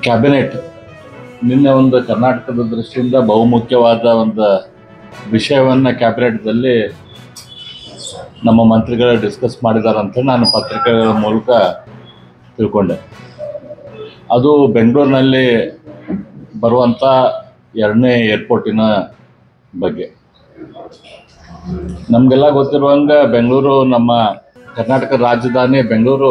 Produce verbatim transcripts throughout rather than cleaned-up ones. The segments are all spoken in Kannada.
ಕ್ಯಾಬಿನೆಟ್ ನಿನ್ನೆ ಒಂದು ಕರ್ನಾಟಕದ ದೃಷ್ಟಿಯಿಂದ ಬಹುಮುಖ್ಯವಾದ ಒಂದು ವಿಷಯವನ್ನು ಕ್ಯಾಬಿನೆಟ್ದಲ್ಲಿ ನಮ್ಮ ಮಂತ್ರಿಗಳು ಡಿಸ್ಕಸ್ ಮಾಡಿದಾರಂತ ನಾನು ಪತ್ರಿಕೆಗಳ ಮೂಲಕ ತಿಳ್ಕೊಂಡೆ. ಅದು ಬೆಂಗಳೂರಿನಲ್ಲಿ ಬರುವಂಥ ಎರಡನೇ ಏರ್ಪೋರ್ಟಿನ ಬಗ್ಗೆ. ನಮಗೆಲ್ಲ ಗೊತ್ತಿರುವಂಗೆ ಬೆಂಗಳೂರು ನಮ್ಮ ಕರ್ನಾಟಕ ರಾಜಧಾನಿ Bengaluru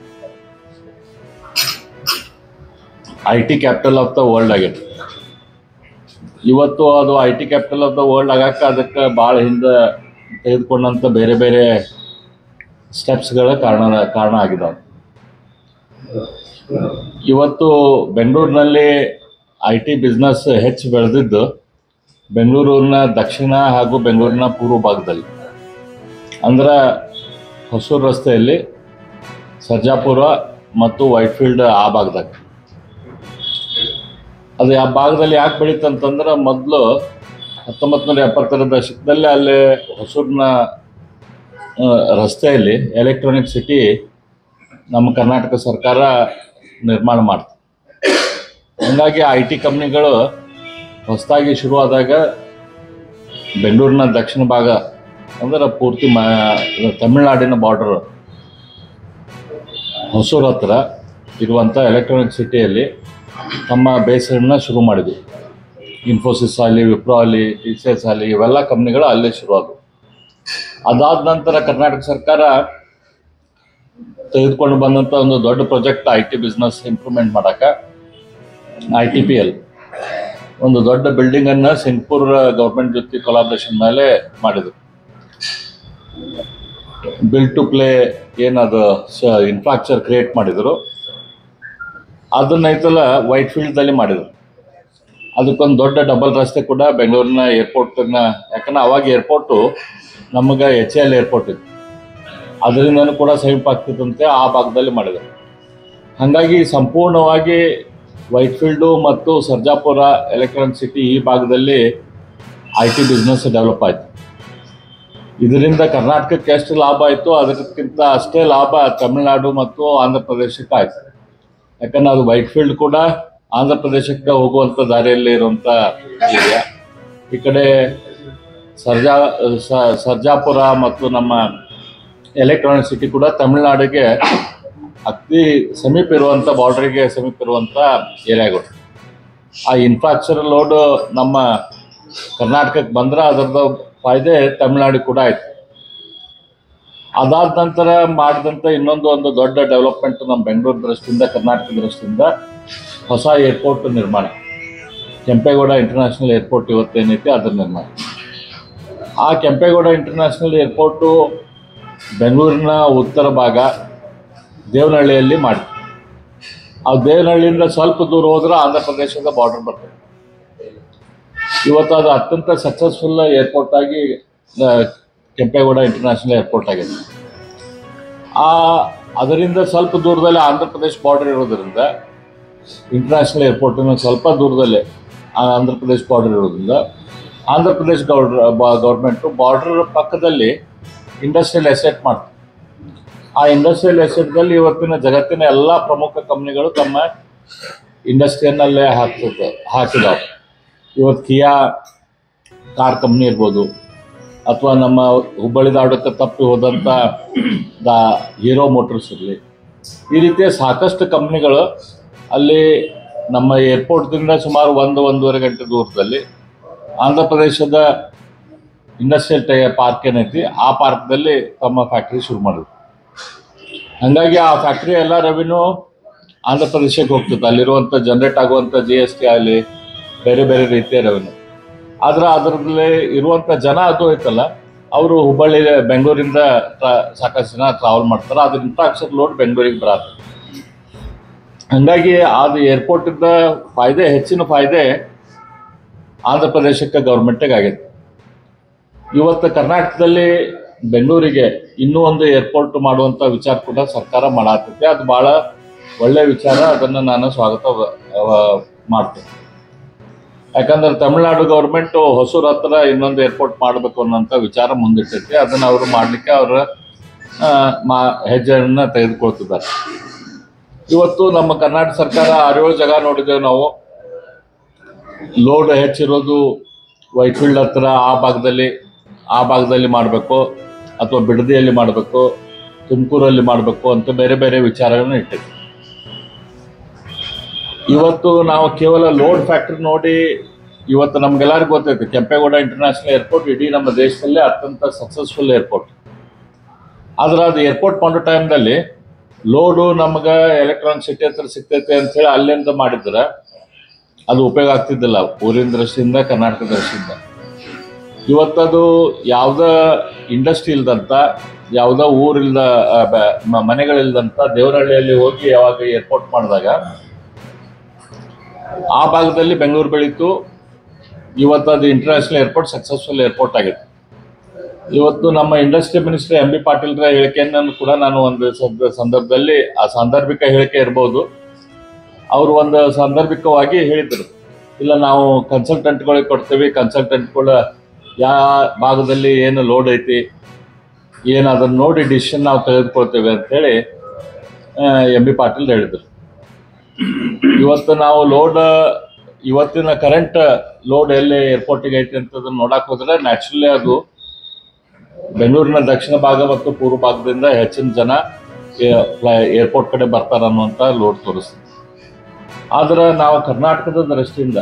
I T capital of the world ಆಗೈತೆ. ಇವತ್ತು ಅದು I T capital of the world ಆಗಕ್ಕೆ ಅದಕ್ಕೆ ಭಾಳ ಹಿಂದೆ ತೆಗೆದುಕೊಂಡಂಥ ಬೇರೆ ಬೇರೆ ಸ್ಟೆಪ್ಸ್ಗಳ ಕಾರಣ ಕಾರಣ ಆಗಿದ್ದಾವೆ. ಇವತ್ತು ಬೆಂಗಳೂರಿನಲ್ಲಿ ಐ ಟಿ ಬಿಸ್ನೆಸ್ ಹೆಚ್ಚು ಬೆಳೆದಿದ್ದು ಬೆಂಗಳೂರಿನ ದಕ್ಷಿಣ ಹಾಗೂ ಬೆಂಗಳೂರಿನ ಪೂರ್ವ ಭಾಗದಲ್ಲಿ, ಅಂದ್ರೆ ಹೊಸೂರು ರಸ್ತೆಯಲ್ಲಿ ಸರ್ಜಾಪುರ ಮತ್ತು ವೈಟ್ಫೀಲ್ಡ್ ಆ ಭಾಗದಾಗ. ಅದು ಆ ಭಾಗದಲ್ಲಿ ಯಾಕೆ ಬೆಳೀತಂತಂದ್ರೆ ಮೊದಲು ಹತ್ತೊಂಬತ್ತು ನೂರ ಎಪ್ಪತ್ತರ ದಶಕದಲ್ಲಿ ಅಲ್ಲಿ ಹೊಸೂರಿನ ರಸ್ತೆಯಲ್ಲಿ ಎಲೆಕ್ಟ್ರಾನಿಕ್ ಸಿಟಿ ನಮ್ಮ ಕರ್ನಾಟಕ ಸರ್ಕಾರ ನಿರ್ಮಾಣ ಮಾಡ್ತು. ಹಾಗಾಗಿ ಐ ಟಿ ಕಂಪ್ನಿಗಳು ಹೊಸದಾಗಿ ಶುರುವಾದಾಗ ಬೆಂಗಳೂರಿನ ದಕ್ಷಿಣ ಭಾಗ ಅಂದ್ರೆ ಪೂರ್ತಿ ಮ ತಮಿಳುನಾಡಿನ ಬಾರ್ಡರ್ ಹೊಸೂರು ಹತ್ರ ಇರುವಂಥ ಎಲೆಕ್ಟ್ರಾನಿಕ್ ಸಿಟಿಯಲ್ಲಿ ತಮ್ಮ ಬೇಸರನ್ನ ಶುರು ಮಾಡಿದ್ವಿ. ಇನ್ಫೋಸಿಸ್ ಆಗಲಿ, ವಿಪ್ರೋ ಆಗಲಿ, ಟಿ ಸಿ ಎಸ್ ಆಗಲಿ, ಇವೆಲ್ಲ ಕಂಪ್ನಿಗಳು ಅಲ್ಲೇ ಶುರುವಾದವು. ಅದಾದ ನಂತರ ಕರ್ನಾಟಕ ಸರ್ಕಾರ ತೆಗೆದುಕೊಂಡು ಬಂದಂಥ ಒಂದು ದೊಡ್ಡ project I T business improvement ಮಾಡೋಕ್ಕೆ ಐ ಟಿ ಪಿ ಎಲ್ ಒಂದು ದೊಡ್ಡ ಬಿಲ್ಡಿಂಗನ್ನು ಸಿಂಗ್ಪುರ್ ಗೌರ್ಮೆಂಟ್ ಜೊತೆ ಕೊಲಾಬ್ರೇಷನ್ ಮೇಲೆ ಮಾಡಿದರು. ಬಿಲ್ ಟು ಪ್ಲೇ ಏನದು ಸ ಇನ್ಫ್ರಾಸ್ಟ್ರಕ್ಚರ್ ಕ್ರಿಯೇಟ್ ಮಾಡಿದರು. ಅದನ್ನೈತಲ್ಲ ವೈಟ್ ಫೀಲ್ಡ್ದಲ್ಲಿ ಮಾಡಿದರು. ಅದಕ್ಕೊಂದು ದೊಡ್ಡ ಡಬಲ್ ರಸ್ತೆ ಕೂಡ ಬೆಂಗಳೂರಿನ ಏರ್ಪೋರ್ಟನ್ನ, ಯಾಕಂದ್ರೆ ಅವಾಗ ಏರ್ಪೋರ್ಟು ನಮಗೆ ಎಚ್ ಎಲ್ ಏರ್ಪೋರ್ಟ್ ಇತ್ತು, ಅದರಿಂದನೂ ಕೂಡ ಸಮೀಪ ಆಗ್ತಿತ್ತಂತೆ ಆ ಭಾಗದಲ್ಲಿ ಮಾಡಿದರು. ಹಾಗಾಗಿ ಸಂಪೂರ್ಣವಾಗಿ ವೈಟ್ಫೀಲ್ಡು ಮತ್ತು ಸರ್ಜಾಪುರ ಎಲೆಕ್ಟ್ರಾನಿಕ್ ಸಿಟಿ ಈ ಭಾಗದಲ್ಲಿ ಐ ಟಿ ಬಿಸ್ನೆಸ್ ಡೆವಲಪ್ ಆಯಿತು. ಇದರಿಂದ ಕರ್ನಾಟಕಕ್ಕೆ ಎಷ್ಟು ಲಾಭ ಆಯಿತು ಅದಕ್ಕಿಂತ ಅಷ್ಟೇ ಲಾಭ ತಮಿಳುನಾಡು ಮತ್ತು ಆಂಧ್ರ ಪ್ರದೇಶಕ್ಕೆ ಆಯಿತು. ಯಾಕಂದ್ರೆ ಅದು ವೈಟ್ಫೀಲ್ಡ್ ಕೂಡ ಆಂಧ್ರ ಪ್ರದೇಶಕ್ಕೆ ಹೋಗುವಂಥ ದಾರಿಯಲ್ಲಿ ಇರುವಂಥ ಏರಿಯಾ. ಈ ಕಡೆ ಸರ್ಜಾ ಸರ್ಜಾಪುರ ಮತ್ತು ನಮ್ಮ ಎಲೆಕ್ಟ್ರಾನಿಕ್ ಸಿಟಿ ಕೂಡ ತಮಿಳುನಾಡಿಗೆ ಅತಿ ಸಮೀಪ ಇರುವಂಥ ಬಾರ್ಡ್ರಿಗೆ ಸಮೀಪ ಇರುವಂಥ ಏರಿಯಾಗಳು. ಆ ಇನ್ಫ್ರಾಸ್ಟ್ರಕ್ಚರ್ ಲೋಡು ನಮ್ಮ ಕರ್ನಾಟಕಕ್ಕೆ ಬಂದ್ರೆ ಅದರದ್ದು ಫಾಯ್ದೆ ತಮಿಳುನಾಡಿಗೆ ಕೂಡ ಆಯಿತು. ಅದಾದ ನಂತರ ಮಾಡಿದಂಥ ಇನ್ನೊಂದು ಒಂದು ದೊಡ್ಡ ಡೆವಲಪ್ಮೆಂಟ್ ನಮ್ಮ ಬೆಂಗಳೂರು ದೃಷ್ಟಿಯಿಂದ, ಕರ್ನಾಟಕ ದೃಷ್ಟಿಯಿಂದ ಹೊಸ ಏರ್ಪೋರ್ಟ್ ನಿರ್ಮಾಣ, ಕೆಂಪೇಗೌಡ ಇಂಟರ್ನ್ಯಾಷನಲ್ ಏರ್ಪೋರ್ಟ್ ಇವತ್ತೇನೈತಿ ಅದರ ನಿರ್ಮಾಣ. ಆ ಕೆಂಪೇಗೌಡ ಇಂಟರ್ನ್ಯಾಷನಲ್ ಏರ್ಪೋರ್ಟು ಬೆಂಗಳೂರಿನ ಉತ್ತರ ಭಾಗ ದೇವನಹಳ್ಳಿಯಲ್ಲಿ ಮಾಡಿ, ಆ ದೇವನಹಳ್ಳಿಯಿಂದ ಸ್ವಲ್ಪ ದೂರ ಹೋದ್ರೆ ಆಂಧ್ರ ಪ್ರದೇಶದ ಬಾರ್ಡರ್ ಬರ್ತದೆ. ಇವತ್ತು ಅದು ಅತ್ಯಂತ ಸಕ್ಸಸ್ಫುಲ್ ಏರ್ಪೋರ್ಟ್ ಆಗಿ ಕೆಂಪೇಗೌಡ ಇಂಟರ್ನ್ಯಾಷನಲ್ ಏರ್ಪೋರ್ಟ್ ಆಗಿದೆ. ಆ ಅದರಿಂದ ಸ್ವಲ್ಪ ದೂರದಲ್ಲಿ ಆಂಧ್ರ ಪ್ರದೇಶ ಬಾರ್ಡರ್ ಇರೋದರಿಂದ ಇಂಟರ್ನ್ಯಾಷನಲ್ ಏರ್ಪೋರ್ಟಿನ ಸ್ವಲ್ಪ ದೂರದಲ್ಲೇ ಆಂಧ್ರ ಪ್ರದೇಶ ಬಾರ್ಡರ್ ಇರೋದ್ರಿಂದ ಆಂಧ್ರ ಪ್ರದೇಶ ಗೌರ್ರ ಗೌರ್ಮೆಂಟು ಬಾರ್ಡರ್ ಪಕ್ಕದಲ್ಲಿ ಇಂಡಸ್ಟ್ರಿಯಲ್ ಎಸ್ಟೇಟ್ ಮಾಡ್ತಾರೆ. ಆ ಇಂಡಸ್ಟ್ರಿಯಲ್ ಎಸ್ಟೇಟ್ದಲ್ಲಿ ಇವತ್ತಿನ ಜಗತ್ತಿನ ಎಲ್ಲ ಪ್ರಮುಖ ಕಂಪ್ನಿಗಳು ತಮ್ಮ ಇಂಡಸ್ಟ್ರಿಯನ್ನಲ್ಲೇ ಹಾಕ್ತದೆ ಹಾಕಿದಾವೆ. ಇವತ್ತು ಕಿಯಾ ಕಾರ್ ಕಂಪ್ನಿ ಇರ್ಬೋದು, ಅಥವಾ ನಮ್ಮ ಹುಬ್ಬಳ್ಳಿ ಧಾರವಾಡಕ್ಕೆ ತಪ್ಪಿ ಹೋದಂಥ ದ ಹೀರೋ ಮೋಟರ್ಸ್ ಇರಲಿ, ಈ ರೀತಿಯ ಸಾಕಷ್ಟು ಕಂಪ್ನಿಗಳು ಅಲ್ಲಿ ನಮ್ಮ ಏರ್ಪೋರ್ಟ್ದಿಂದ ಸುಮಾರು ಒಂದು ಒಂದೂವರೆ ಗಂಟೆ ದೂರದಲ್ಲಿ ಆಂಧ್ರ ಪ್ರದೇಶದ ಇಂಡಸ್ಟ್ರಿಯಲ್ ಟೈ ಪಾರ್ಕ್ ಏನೈತಿ ಆ ಪಾರ್ಕ್ದಲ್ಲಿ ತಮ್ಮ ಫ್ಯಾಕ್ಟ್ರಿ ಶುರು ಮಾಡಿದ್ರು. ಹಾಗಾಗಿ ಆ ಫ್ಯಾಕ್ಟ್ರಿ ಎಲ್ಲ ರೆವಿನ್ಯೂ ಆಂಧ್ರ ಪ್ರದೇಶಕ್ಕೆ ಹೋಗ್ತದೆ. ಅಲ್ಲಿರುವಂಥ ಜನ್ರೇಟ್ ಆಗುವಂಥ ಜಿ ಎಸ್ ಟಿ ಆಗಲಿ ಬೇರೆ ಬೇರೆ ರೀತಿಯ ರೆವಿನ್ಯೂ. ಆದರೆ ಅದರಲ್ಲಿ ಇರುವಂಥ ಜನ ಅದು ಐತಲ್ಲ, ಅವರು ಹುಬ್ಬಳ್ಳಿ ಬೆಂಗಳೂರಿಂದ ಸಾಕಷ್ಟು ಜನ ಟ್ರಾವೆಲ್ ಮಾಡ್ತಾರೆ. ಅದ್ರ ಇನ್ಫ್ರಾಸ್ಟ್ರಕ್ಚರ್ ಲೋಡ್ ಬೆಂಗಳೂರಿಗೆ ಬರತ್ತೆ. ಹಾಗಾಗಿ ಅದು ಏರ್ಪೋರ್ಟಿಂದ ಫಾಯ್ದೆ, ಹೆಚ್ಚಿನ ಫಾಯ್ದೆ ಆಂಧ್ರ ಪ್ರದೇಶಕ್ಕೆ ಗೌರ್ಮೆಂಟಿಗೆ ಆಗೈತೆ. ಇವತ್ತು ಕರ್ನಾಟಕದಲ್ಲಿ ಬೆಂಗಳೂರಿಗೆ ಇನ್ನೂ ಒಂದು ಏರ್ಪೋರ್ಟ್ ಮಾಡುವಂಥ ವಿಚಾರ ಕೂಡ ಸರ್ಕಾರ ಮಾಡಾತೈತೆ. ಅದು ಭಾಳ ಒಳ್ಳೆಯ ವಿಚಾರ, ಅದನ್ನು ನಾನು ಸ್ವಾಗತ ಮಾಡ್ತೇನೆ. ಯಾಕಂದ್ರೆ ತಮಿಳುನಾಡು ಗೌರ್ಮೆಂಟು ಹೊಸೂರು ಹತ್ರ ಇನ್ನೊಂದು ಏರ್ಪೋರ್ಟ್ ಮಾಡಬೇಕು ಅನ್ನೋಂಥ ವಿಚಾರ ಮುಂದಿಟ್ಟೈತಿ. ಅದನ್ನು ಅವರು ಮಾಡಲಿಕ್ಕೆ ಅವರ ಮಾ ಹೆಜ್ಜೆಯನ್ನು ತೆಗೆದುಕೊಳ್ತಿದ್ದಾರೆ. ಇವತ್ತು ನಮ್ಮ ಕರ್ನಾಟಕ ಸರ್ಕಾರ ಆರೇಳು ಜಾಗ ನೋಡಿದ್ದೇವೆ ನಾವು. ಲೋಡ್ ಹೆಚ್ಚಿರೋದು ವೈಟ್ಫೀಲ್ಡ್ ಹತ್ರ ಆ ಭಾಗದಲ್ಲಿ ಆ ಭಾಗದಲ್ಲಿ ಮಾಡಬೇಕು ಅಥವಾ ಬಿಡದಿಯಲ್ಲಿ ಮಾಡಬೇಕು, ತುಮಕೂರಲ್ಲಿ ಮಾಡಬೇಕು ಅಂತ ಬೇರೆ ಬೇರೆ ವಿಚಾರಗಳನ್ನ ಇಟ್ಟಿದ್ವಿ. ಇವತ್ತು ನಾವು ಕೇವಲ ಲೋಡ್ ಫ್ಯಾಕ್ಟ್ರಿ ನೋಡಿ, ಇವತ್ತು ನಮ್ಗೆಲ್ಲರಿಗೂ ಗೊತ್ತೈತೆ ಕೆಂಪೇಗೌಡ ಇಂಟರ್ನ್ಯಾಷನಲ್ ಏರ್ಪೋರ್ಟ್ ಇಡೀ ನಮ್ಮ ದೇಶದಲ್ಲೇ ಅತ್ಯಂತ ಸಕ್ಸಸ್ಫುಲ್ ಏರ್ಪೋರ್ಟ್. ಆದ್ರೆ ಅದು ಏರ್ಪೋರ್ಟ್ ಮಾಡೋ ಟೈಮ್ದಲ್ಲಿ ಲೋಡು ನಮ್ಗೆ ಎಲೆಕ್ಟ್ರಾನಿಕ್ ಸಿಟಿ ಹತ್ರ ಸಿಗ್ತೈತೆ ಅಂಥೇಳಿ ಅಲ್ಲಿಂದ ಮಾಡಿದ್ರೆ ಅದು ಉಪಯೋಗ ಆಗ್ತಿದ್ದಿಲ್ಲ ಊರಿನ ದೃಷ್ಟಿಯಿಂದ, ಕರ್ನಾಟಕ ದೃಷ್ಟಿಯಿಂದ. ಇವತ್ತದು ಯಾವುದೇ ಇಂಡಸ್ಟ್ರಿ ಇಲ್ದಂಥ, ಯಾವುದೋ ಊರಿಲ್ದ ಮನೆಗಳಿಲ್ದಂಥ ದೇವನಹಳ್ಳಿಯಲ್ಲಿ ಹೋಗಿ ಯಾವಾಗ ಏರ್ಪೋರ್ಟ್ ಮಾಡಿದಾಗ ಆ ಭಾಗದಲ್ಲಿ ಬೆಂಗಳೂರು ಬೆಳೀತು. ಇವತ್ತು ಅದು ಇಂಟರ್ನ್ಯಾಷನಲ್ ಏರ್ಪೋರ್ಟ್ ಸಕ್ಸಸ್ಫುಲ್ ಏರ್ಪೋರ್ಟ್ ಆಗಿದೆ. ಇವತ್ತು ನಮ್ಮ ಇಂಡಸ್ಟ್ರಿ ಮಿನಿಸ್ಟರ್ ಎಂ ಬಿ ಪಾಟೀಲ್ರ ಹೇಳಿಕೆಯನ್ನು ಕೂಡ ನಾನು ಒಂದು ಸಂದರ್ಭದಲ್ಲಿ, ಆ ಸಾಂದರ್ಭಿಕ ಹೇಳಿಕೆ ಇರ್ಬೋದು, ಅವರು ಒಂದು ಸಾಂದರ್ಭಿಕವಾಗಿ ಹೇಳಿದರು, ಇಲ್ಲ ನಾವು ಕನ್ಸಲ್ಟೆಂಟ್ಗಳಿಗೆ ಕೊಡ್ತೇವೆ, ಕನ್ಸಲ್ಟೆಂಟ್ಗಳ ಯಾವ ಭಾಗದಲ್ಲಿ ಏನು ಲೋಡ್ ಐತಿ ಏನು ಅದನ್ನು ನೋಡಿ ಡಿಸಿಷನ್ ನಾವು ತೆಗೆದುಕೊಳ್ತೇವೆ ಅಂಥೇಳಿ ಎಂ ಬಿ ಪಾಟೀಲ್ ಹೇಳಿದರು. ಇವತ್ತು ನಾವು ಲೋಡ್ ಇವತ್ತಿನ ಕರೆಂಟ್ ಲೋಡ್ ಎಲ್ಲಿ ಏರ್ಪೋರ್ಟಿಗೆ ಐತಿ ಅಂತದನ್ನು ನೋಡಕ್ಕೆ ಹೋದರೆ ನ್ಯಾಚುರಲಿ ಅದು ಬೆಂಗಳೂರಿನ ದಕ್ಷಿಣ ಭಾಗ ಮತ್ತು ಪೂರ್ವ ಭಾಗದಿಂದ ಹೆಚ್ಚಿನ ಜನ ಏರ್ಪೋರ್ಟ್ ಕಡೆ ಬರ್ತಾರೆ ಅನ್ನುವಂಥ ಲೋಡ್ ತೋರಿಸ್ತದೆ. ಆದರೆ ನಾವು ಕರ್ನಾಟಕದ ದೃಷ್ಟಿಯಿಂದ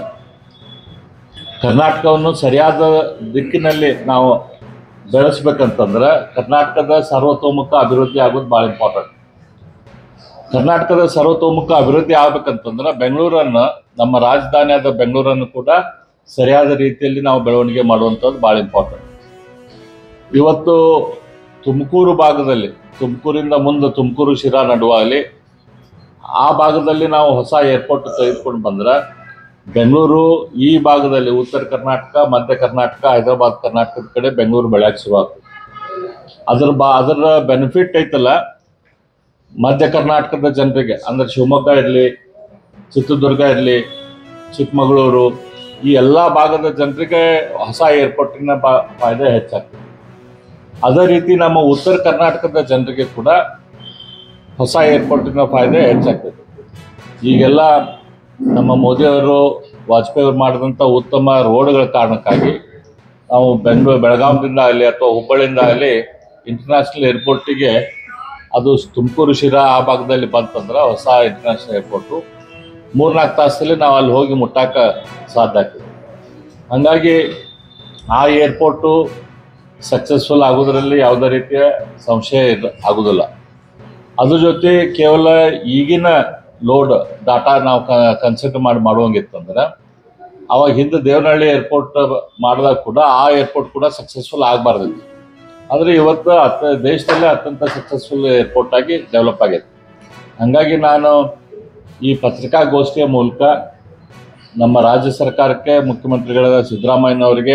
ಕರ್ನಾಟಕವನ್ನು ಸರಿಯಾದ ದಿಕ್ಕಿನಲ್ಲಿ ನಾವು ಬೆಳೆಸ್ಬೇಕಂತಂದ್ರೆ ಕರ್ನಾಟಕದ ಸರ್ವತೋಮುಖ ಅಭಿವೃದ್ಧಿ ಆಗೋದು ಭಾಳ ಇಂಪಾರ್ಟೆಂಟ್. ಕರ್ನಾಟಕದ ಸರ್ವತೋಮುಖ ಅಭಿವೃದ್ಧಿ ಆಗ್ಬೇಕಂತಂದ್ರೆ ಬೆಂಗಳೂರನ್ನು, ನಮ್ಮ ರಾಜಧಾನಿಯಾದ ಬೆಂಗಳೂರನ್ನು ಕೂಡ ಸರಿಯಾದ ರೀತಿಯಲ್ಲಿ ನಾವು ಬೆಳವಣಿಗೆ ಮಾಡುವಂಥದ್ದು ಭಾಳ ಇಂಪಾರ್ಟೆಂಟ್. ಇವತ್ತು ತುಮಕೂರು ಭಾಗದಲ್ಲಿ, ತುಮಕೂರಿಂದ ಮುಂದೆ ತುಮಕೂರು ಶಿರಾ ನಡುವಾಗಲಿ ಆ ಭಾಗದಲ್ಲಿ ನಾವು ಹೊಸ ಏರ್ಪೋರ್ಟ್ ತೆಗೆದುಕೊಂಡು ಬಂದ್ರೆ ಬೆಂಗಳೂರು ಈ ಭಾಗದಲ್ಲಿ ಉತ್ತರ ಕರ್ನಾಟಕ, ಮಧ್ಯ ಕರ್ನಾಟಕ, ಹೈದರಾಬಾದ್ ಕರ್ನಾಟಕದ ಕಡೆ ಬೆಂಗಳೂರು ಬೆಳೆಯಕ್ಕೆ ಶುರುವಾಗ್ತದೆ. ಅದ್ರ ಬಾ ಅದರ ಬೆನಿಫಿಟ್ ಐತಲ್ಲ ಮಧ್ಯ ಕರ್ನಾಟಕದ ಜನರಿಗೆ, ಅಂದರೆ ಶಿವಮೊಗ್ಗ ಇರಲಿ, ಚಿತ್ರದುರ್ಗ ಇರಲಿ, ಚಿಕ್ಕಮಗಳೂರು, ಈ ಎಲ್ಲ ಭಾಗದ ಜನರಿಗೆ ಹೊಸ ಏರ್ಪೋರ್ಟಿನ ಬಾ ಫಾಯ್ದೆ ಹೆಚ್ಚಾಗ್ತದೆ. ಅದೇ ರೀತಿ ನಮ್ಮ ಉತ್ತರ ಕರ್ನಾಟಕದ ಜನರಿಗೆ ಕೂಡ ಹೊಸ ಏರ್ಪೋರ್ಟಿನ ಫಾಯ್ದೆ ಹೆಚ್ಚಾಗ್ತದೆ. ಈಗೆಲ್ಲ ನಮ್ಮ ಮೋದಿಯವರು, ವಾಜಪೇಯಿ ಅವರು ಮಾಡಿದಂಥ ಉತ್ತಮ ರೋಡ್ಗಳ ಕಾರಣಕ್ಕಾಗಿ ನಾವು ಬೆಂಗಳೂರು ಬೆಳಗಾವಿಯಿಂದ ಆಗಲಿ ಅಥವಾ ಹುಬ್ಬಳ್ಳಿಯಿಂದ ಆಗಲಿ ಇಂಟರ್ನ್ಯಾಷನಲ್ ಏರ್ಪೋರ್ಟಿಗೆ, ಅದು ತುಮಕೂರು ಶಿರಾ ಆ ಭಾಗದಲ್ಲಿ ಬಂತಂದ್ರೆ ಹೊಸ ಇಂಟರ್ನ್ಯಾಷನಲ್ ಏರ್ಪೋರ್ಟು ಮೂರ್ನಾಲ್ಕು ತಾಸಲ್ಲಿ ನಾವು ಅಲ್ಲಿ ಹೋಗಿ ಮುಟ್ಟಕ್ಕೆ ಸಾಧ್ಯ ಆಗ್ತದೆ. ಹಾಗಾಗಿ ಆ ಏರ್ಪೋರ್ಟು ಸಕ್ಸಸ್ಫುಲ್ ಆಗೋದ್ರಲ್ಲಿ ಯಾವುದೇ ರೀತಿಯ ಸಂಶಯ ಇಲ್ಲ ಆಗೋದಿಲ್ಲ. ಅದ್ರ ಜೊತೆ ಕೇವಲ ಈಗಿನ ಲೋಡ್ ಡಾಟಾ ನಾವು ಕನ್ಸಿಡರ್ ಮಾಡಿ ಮಾಡುವಂಗಿತ್ತಂದ್ರೆ ಅವಾಗ ಹಿಂದೆ ದೇವನಹಳ್ಳಿ ಏರ್ಪೋರ್ಟ್ ಮಾಡಿದಾಗ ಕೂಡ ಆ ಏರ್ಪೋರ್ಟ್ ಕೂಡ ಸಕ್ಸಸ್ಫುಲ್ ಆಗಬಾರ್ದಿತ್ತು. ಆದರೆ ಇವತ್ತು ಅತ್ತ ದೇಶದಲ್ಲೇ ಅತ್ಯಂತ ಸಕ್ಸಸ್ಫುಲ್ ಏರ್ಪೋರ್ಟ್ ಆಗಿ ಡೆವಲಪ್ ಆಗಿದೆ. ಹಾಗಾಗಿ ನಾನು ಈ ಪತ್ರಿಕಾಗೋಷ್ಠಿಯ ಮೂಲಕ ನಮ್ಮ ರಾಜ್ಯ ಸರ್ಕಾರಕ್ಕೆ, ಮುಖ್ಯಮಂತ್ರಿಗಳಾದ ಸಿದ್ದರಾಮಯ್ಯನವರಿಗೆ,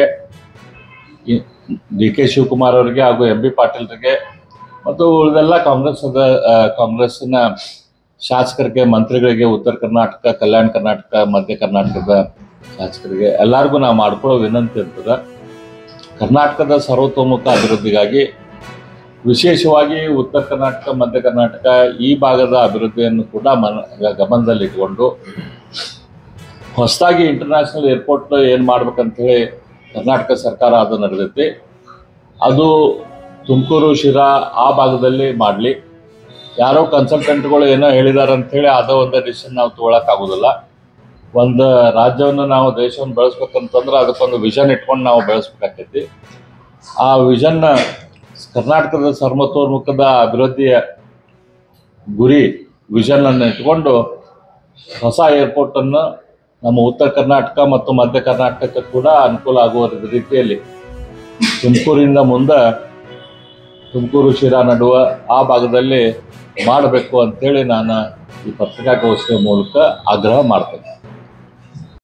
ಡಿ ಕೆ ಶಿವಕುಮಾರ್ ಅವರಿಗೆ ಹಾಗೂ ಎಂ ಬಿ ಪಾಟೀಲ್ರಿಗೆ ಮತ್ತು ಉಳಿದೆಲ್ಲ ಕಾಂಗ್ರೆಸ್ದ ಕಾಂಗ್ರೆಸ್ಸಿನ ಶಾಸಕರಿಗೆ, ಮಂತ್ರಿಗಳಿಗೆ, ಉತ್ತರ ಕರ್ನಾಟಕ, ಕಲ್ಯಾಣ ಕರ್ನಾಟಕ, ಮಧ್ಯ ಕರ್ನಾಟಕದ ಶಾಸಕರಿಗೆ ಎಲ್ಲರಿಗೂ ನಾವು ಮಾಡ್ಕೊಳ್ಳೋ ವಿನಂತಿ ಇರ್ತದೆ, ಕರ್ನಾಟಕದ ಸರ್ವತೋಮುಖ ಅಭಿವೃದ್ಧಿಗಾಗಿ ವಿಶೇಷವಾಗಿ ಉತ್ತರ ಕರ್ನಾಟಕ, ಮಧ್ಯ ಕರ್ನಾಟಕ ಈ ಭಾಗದ ಅಭಿವೃದ್ಧಿಯನ್ನು ಕೂಡ ಮನ ಗಮನದಲ್ಲಿಟ್ಟುಕೊಂಡು ಹೊಸದಾಗಿ ಇಂಟರ್ನ್ಯಾಷನಲ್ ಏರ್ಪೋರ್ಟ್ ಏನು ಮಾಡ್ಬೇಕಂತೇಳಿ ಕರ್ನಾಟಕ ಸರ್ಕಾರ ಅದು ನಡೆದೈತಿ. ಅದು ತುಮಕೂರು ಶಿರಾ ಆ ಭಾಗದಲ್ಲಿ ಮಾಡಲಿ. ಯಾರೋ ಕನ್ಸಲ್ಟೆಂಟ್ಗಳು ಏನೋ ಹೇಳಿದ್ದಾರೆ ಅಂಥೇಳಿ ಅದೋ ಒಂದು ಡಿಸಿಷನ್ ನಾವು ತೊಗೊಳಕ್ಕಾಗೋದಿಲ್ಲ. ಒಂದು ರಾಜ್ಯವನ್ನು ನಾವು ದೇಶವನ್ನು ಬೆಳೆಸ್ಬೇಕಂತಂದ್ರೆ ಅದಕ್ಕೊಂದು ವಿಷನ್ ಇಟ್ಕೊಂಡು ನಾವು ಬೆಳೆಸ್ಬೇಕಾಗ್ತೈತಿ. ಆ ವಿಷನ್ನ ಕರ್ನಾಟಕದ ಸರ್ವತೋಮುಖದ ಅಭಿವೃದ್ಧಿಯ ಗುರಿ ವಿಷನನ್ನು ಇಟ್ಕೊಂಡು ಹೊಸ ಏರ್ಪೋರ್ಟನ್ನು ನಮ್ಮ ಉತ್ತರ ಕರ್ನಾಟಕ ಮತ್ತು ಮಧ್ಯ ಕರ್ನಾಟಕಕ್ಕೆ ಕೂಡ ಅನುಕೂಲ ಆಗುವ ರೀತಿಯಲ್ಲಿ ತುಮಕೂರಿಂದ ಮುಂದೆ ತುಮಕೂರು ಶಿರಾ ನಡುವ ಆ ಭಾಗದಲ್ಲಿ ಮಾಡಬೇಕು ಅಂಥೇಳಿ ನಾನು ಈ ಪತ್ರಿಕಾಗೋಷ್ಠಿಯ ಮೂಲಕ ಆಗ್ರಹ ಮಾಡ್ತೇನೆ.